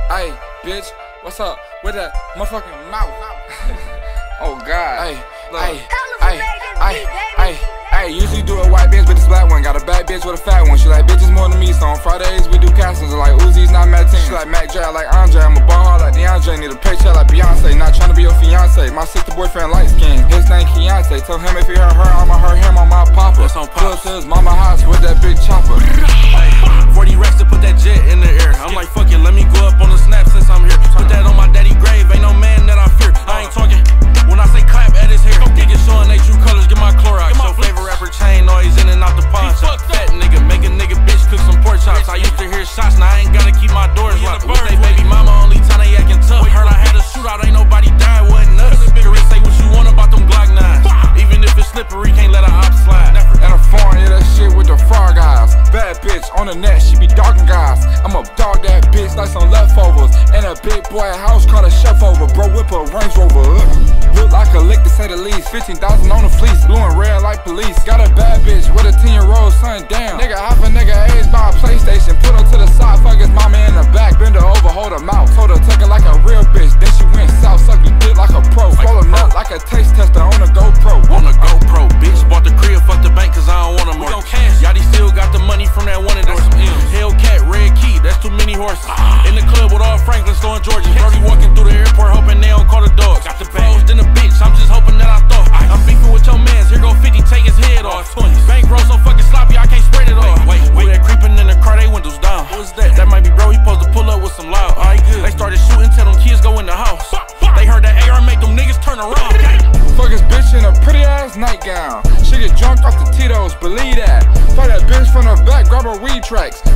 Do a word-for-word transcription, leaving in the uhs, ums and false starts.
Hey, bitch, what's up with that motherfucking mouth? Oh God. Hey, hey, hey, hey, hey, hey. Usually do a white bitch, but this black one got a bad bitch with a fat one. She like bitches more than me, so on Fridays we do castings like Uzi's, not Matt She like Mac Dre, I like Andre. I'm a ball hard like DeAndre, need a paycheck like Beyonce. Not tryna be your fiance. My sister boyfriend light skin, his name Keontae. Tell him if he hurt her, I'ma hurt him on my papa. That's on Pops. To his mama house with that big chopper. forty racks to put that jet in the air. I'm like, fuck it, let me go up on the snap since I'm here. Put that on my daddy grave, ain't no man that I fear. I ain't talking when I say clap at his hair. Niggas showing they true colors, get my Clorox. Show flavor rapper chain noise in and out the pawn shop. Fat nigga, make a nigga bitch cook some pork chops. I used to hear shots, now I ain't gotta keep my doors locked. With they baby mama, only time they acting tough. Heard I had a shootout, ain't nobody died, wasn't nuts. Career say what you want about them Glock nines. Even if it's slippery, can't let a op slide. And a foreign, yeah, that shit with the frog eyes. Bad bitch on the net, she be dogging guys. I'ma dog that bitch like some leftovers. And a big boy house called a chef over. Bro whip a Range Rover. Look like a lick to say the least. fifteen thousand on the fleece, blue and red like police. Got a bad bitch with a ten year old son, damn. Nigga half a nigga age by a PlayStation. Put her to the side, fuck his mama in the back. Bend her over, hold her mouth. Told her take it like a real bitch. Then she went south, suck your dick like a pro. Swallow nut like a taste tester on a GoPro. On a GoPro, bitch. Bought the crib, fuck the bank, cause I don't want them more. Yachty still got the money from that one endorsement. Hellcat, red key, that's too many horses. In the club with all Franklin, storing Georgia. Brody walking through the airport, hoping they don't call the dogs. Got the froze in the bitch, I'm just hoping that I thought. I'm beefing with your mans, here go fifty, take his head off. Bankroll so fucking sloppy, I can't spread it off. Wait, wait, that creeping in the car, they windows down. Who's that? That might be bro, he supposed to pull up with some loud. Alright, good. They started shooting, tell them kids go in the house. They heard that A R make them niggas turn around. Fuck his bitch in a pretty ass nightgown. She get drunk off the Tito's, believe that. Fuck that bitch from the back, grab her weed tracks.